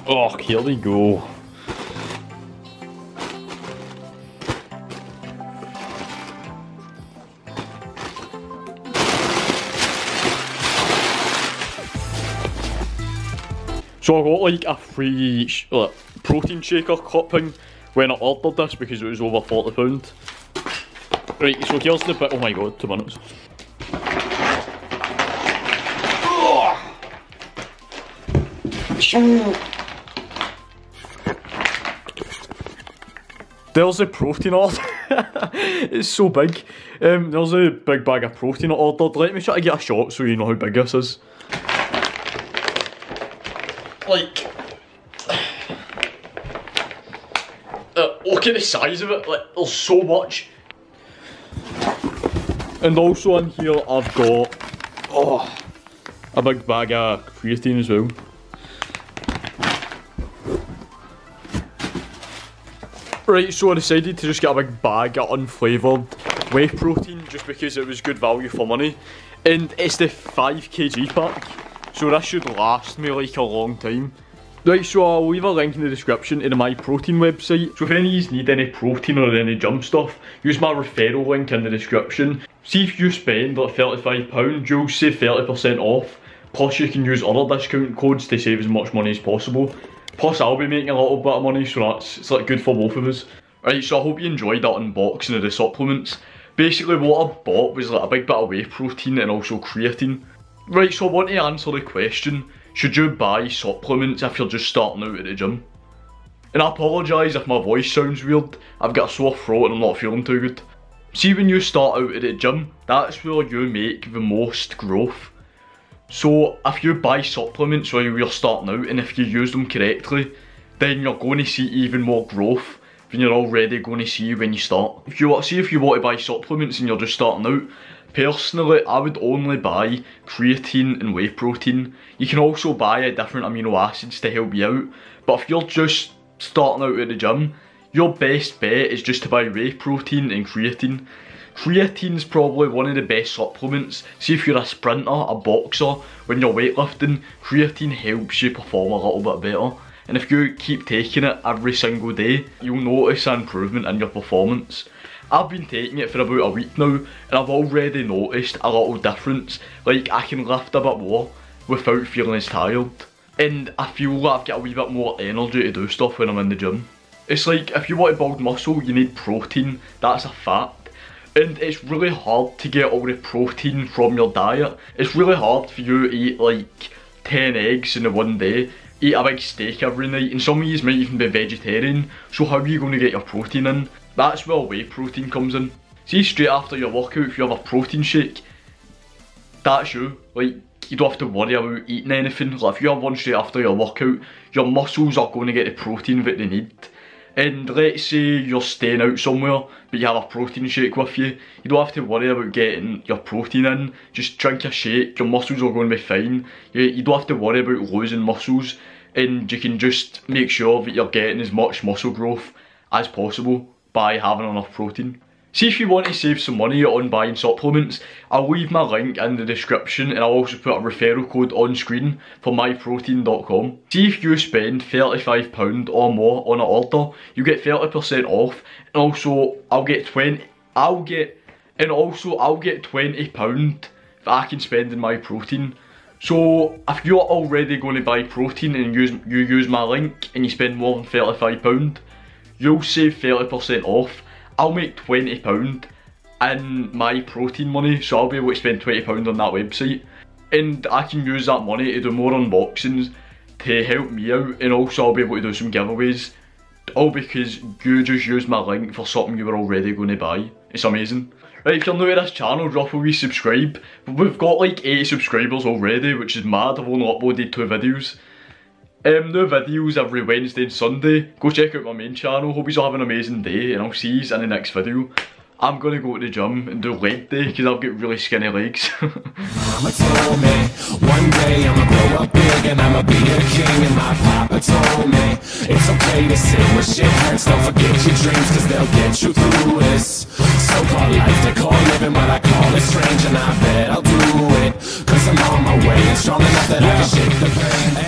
Oh, here we go. So I got like a free protein shaker clipping when I ordered this because it was over £40. Right, so here's the bit. Oh my god, 2 minutes. There's the protein order. It's so big. There's a big bag of protein I ordered. Let me try to get a shot so you know how big this is. Like, look at the size of it. Like, there's so much. And also in here I've got a big bag of creatine as well. Right, so I decided to just get a big bag of unflavoured whey protein just because it was good value for money. And it's the 5kg pack, so this should last me like a long time. Right, so I'll leave a link in the description to the My Protein website. So if any of you need any protein or any gym stuff, use my referral link in the description. See if you spend like £35, you'll save 30% off. Plus you can use other discount codes to save as much money as possible. Plus I'll be making a little bit of money, so it's like good for both of us. Right, so I hope you enjoyed that unboxing of the supplements. Basically what I bought was like a big bit of whey protein and also creatine. Right, so I want to answer the question, should you buy supplements if you're just starting out at the gym? And I apologise if my voice sounds weird, I've got a sore throat and I'm not feeling too good. See, when you start out at the gym, that's where you make the most growth. So if you buy supplements while you're starting out and if you use them correctly, then you're going to see even more growth than you're already going to see when you start. If you want to buy supplements and you're just starting out, personally I would only buy creatine and whey protein. You can also buy different amino acids to help you out, but if you're just starting out at the gym, your best bet is just to buy whey protein and creatine. Creatine's probably one of the best supplements. See, if you're a sprinter, a boxer, when you're weightlifting, creatine helps you perform a little bit better. And if you keep taking it every single day, you'll notice an improvement in your performance. I've been taking it for about a week now, and I've already noticed a little difference. Like, I can lift a bit more without feeling as tired. And I feel like I've got a wee bit more energy to do stuff when I'm in the gym. It's like, if you want to build muscle, you need protein. That's a fact. And it's really hard to get all the protein from your diet. It's really hard for you to eat like 10 eggs in one day, eat a big steak every night, and some of you might even be vegetarian, so how are you going to get your protein in? That's where whey protein comes in. See, straight after your workout, if you have a protein shake, that's you. Like, you don't have to worry about eating anything. Like, if you have one straight after your workout, your muscles are going to get the protein that they need. And let's say you're staying out somewhere, but you have a protein shake with you, you don't have to worry about getting your protein in. Just drink a shake, your muscles are going to be fine. You don't have to worry about losing muscles, and you can just make sure that you're getting as much muscle growth as possible by having enough protein. See, if you want to save some money on buying supplements, I'll leave my link in the description, and I'll also put a referral code on screen for myprotein.com. See, if you spend £35 or more on an order, you get 30% off, and also I'll get £20 that I can spend in my protein. So if you're already going to buy protein and you use my link and you spend more than £35, you'll save 30% off. I'll make £20 in my protein money, so I'll be able to spend £20 on that website. And I can use that money to do more unboxings to help me out, and also I'll be able to do some giveaways. All because you just used my link for something you were already going to buy. It's amazing. Right, if you're new to this channel, drop a wee subscribe. We've got like 80 subscribers already, which is mad. I've only uploaded 2 videos. New videos every Wednesday and Sunday. Go check out my main channel. Hope you all have an amazing day, and I'll see you in the next video. I'm gonna go to the gym and do leg day because I've got really skinny legs. Mama told me one day I'ma grow up big and I'ma be a king, and my papa told me it's okay to sit where shit hurts. Don't forget your dreams cause they'll get you through this so-called life they call living, but I call it strange, and I bet I'll do it cause I'm on my way and strong enough that I can shake the pain.